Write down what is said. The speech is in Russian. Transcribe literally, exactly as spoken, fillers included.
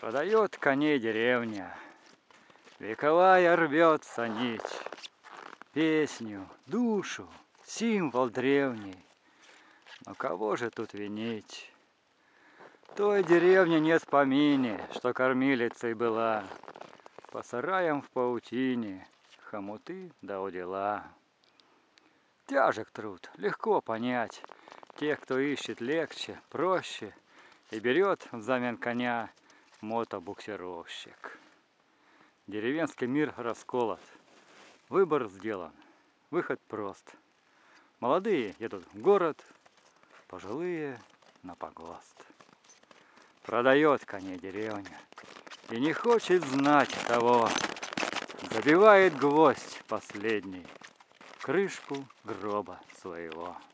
Продает коней деревня, вековая рвется нить, песню, душу, символ древний. Но кого же тут винить? Той деревне нет в помине, что кормилицей была. По сараям в паутине, хомуты да удила. Тяжек труд, легко понять тех, кто ищет легче, проще и берет взамен коня мотобуксировщик. Деревенский мир расколот, выбор сделан, выход прост. Молодые едут в город, пожилые на погост. Продает коней деревня и не хочет знать того, забивает гвоздь последний в крышку гроба своего.